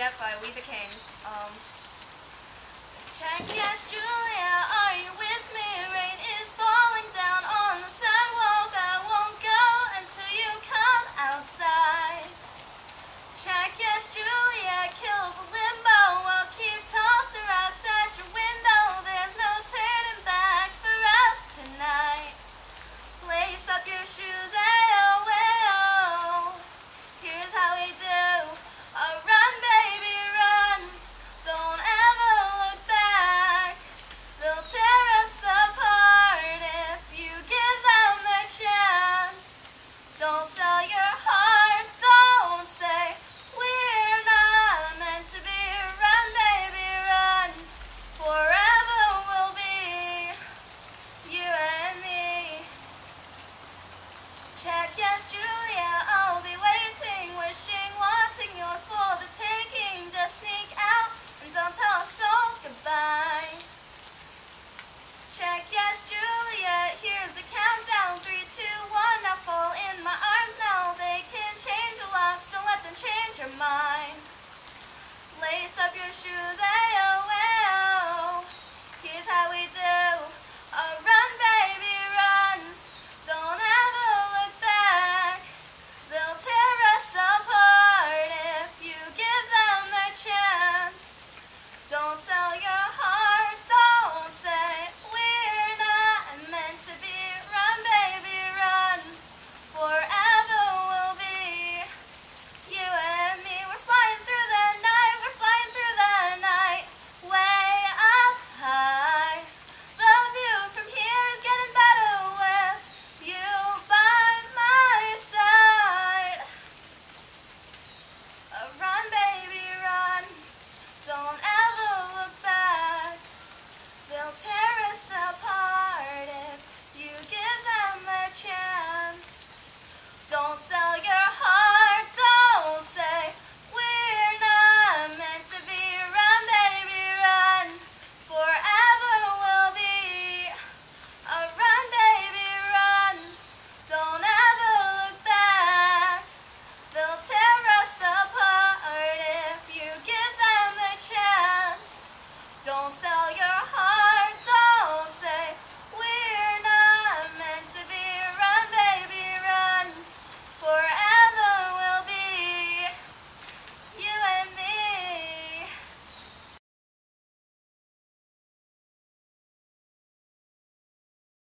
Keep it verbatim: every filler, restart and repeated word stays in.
Juliet by We the Kings. Um, Check, yes, Juliet, are you with me? Rain is falling down on the sidewalk. I won't go until you come outside. Check, yes, Juliet, kill the limbo. I'll keep tossing rocks at your window. There's no turning back for us tonight. Lace up your shoes, ayo, ayo. Here's how we do. Uh, run, baby, run. Don't ever look back. They'll tear us apart if you give them the chance. Don't sell your heart. Don't say we're not meant to be. Run, baby, run. Forever will be you and me. Check, yes, Julia, I'll be waiting, wishing, wanting yours for the taking. Just sneak out and don't tell a soul goodbye. Check, yes, Julia, here's the countdown. Three, two, one, now fall in my arms now. They can change your locks, don't let them change your mind. Lace up your shoes and